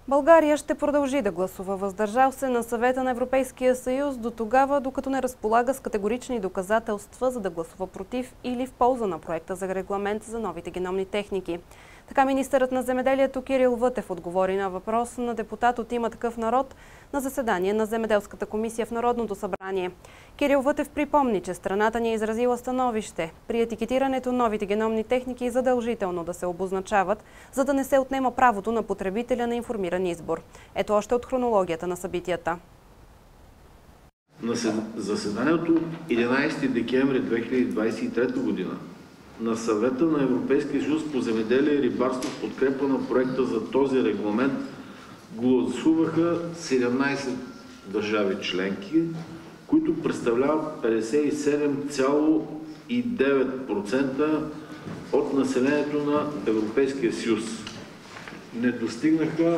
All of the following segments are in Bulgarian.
България ще продължи да гласува въздържал се на Съвета на Европейския съюз до тогава, докато не разполага с категорични доказателства, за да гласува против или в полза на проекта за регламент за новите геномни техники. Така министърът на земеделието Кирил Вътев отговори на въпрос на депутат от Има такъв народ на заседание на Земеделската комисия в Народното събрание. Кирил Вътев припомни, че страната ни е изразила становище при етикетирането новите геномни техники задължително да се обозначават, за да не се отнема правото на потребителя на информиран избор. Ето още от хронологията на събитията. На заседанието 11 декември 2023 година на Съвета на Европейския съюз по земеделие и рибарство в подкрепа на проекта за този регламент гласуваха 17 държави членки, които представляват 57,9% от населението на Европейския съюз. Не достигнаха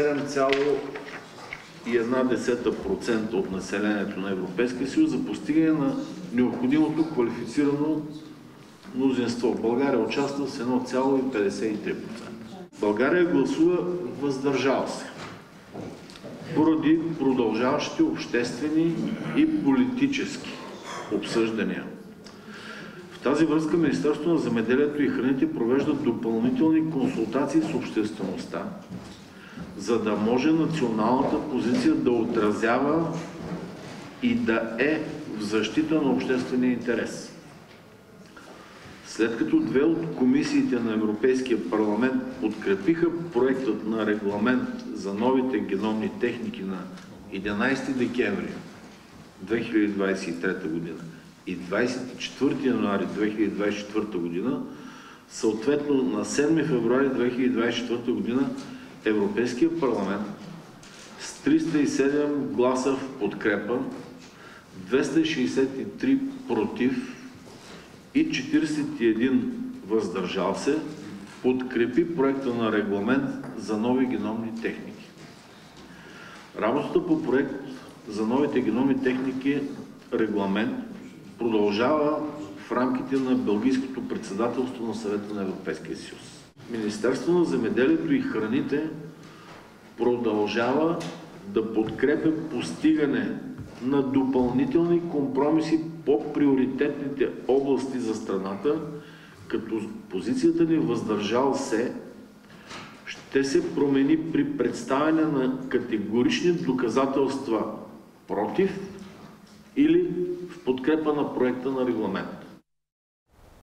7,1% от населението на Европейския съюз за постигане на необходимото квалифицирано мнозинство. България участва с 1,53%. България гласува въздържал се поради продължаващите обществени и политически обсъждания. В тази връзка Министерството на земеделието и храните провежда допълнителни консултации с обществеността, за да може националната позиция да отразява и да е в защита на обществения интерес. След като две от комисиите на Европейския парламент подкрепиха проектът на регламент за новите геномни техники на 11 декември 2023 година и 24 януари 2024 година, съответно на 7 февруари 2024 година Европейския парламент с 307 гласа в подкрепа, 263 против и 41 въздържал се, подкрепи проекта на регламент за нови геномни техники. Работата по проект за новите геномни техники регламент продължава в рамките на Белгийското председателство на Съвета на Европейския съюз. Министерството на земеделието и храните продължава да подкрепя постигане на допълнителни компромиси по приоритетните области за страната, като позицията ни въздържал се ще се промени при представяне на категорични доказателства против или в подкрепа на проекта на регламент.